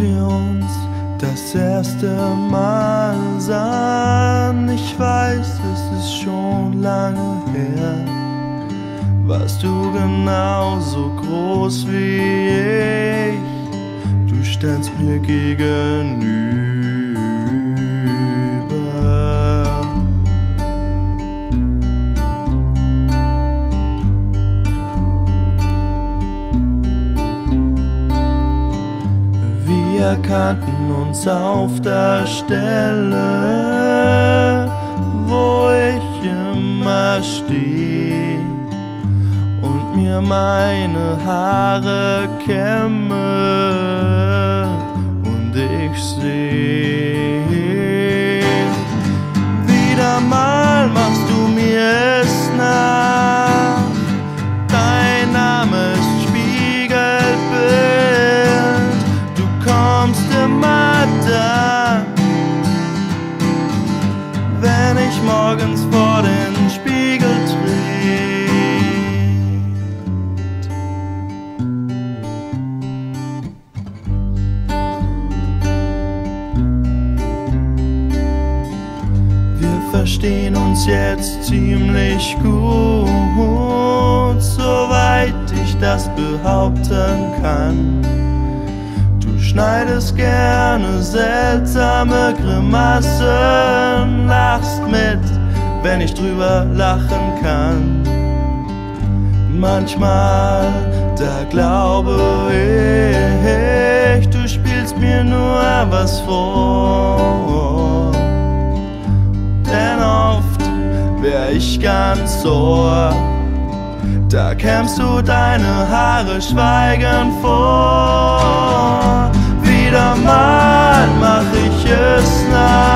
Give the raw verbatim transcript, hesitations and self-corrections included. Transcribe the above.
wir uns das erste Mal sahen, ich weiß, es ist schon lange her, warst du genauso groß wie ich, du standst mir gegenüber. Wir kannten uns auf der Stelle, wo ich immer steh und mir meine Haare kämme und ich seh, wieder mal machst du mir es nach, dein Name ist Spiegelbild, du kommst immer dann, wenn ich morgens vor den Spiegel trete. Wir verstehen uns jetzt ziemlich gut, soweit ich das behaupten kann. Du schneidest gerne seltsame Grimassen, lachst mit, wenn ich drüber lachen kann. Manchmal, da glaube ich, du spielst mir nur was vor. Denn oft wär ich ganz ohr, da kämmst du deine Haare schweigend vor. Wieder mal mach ich es nach,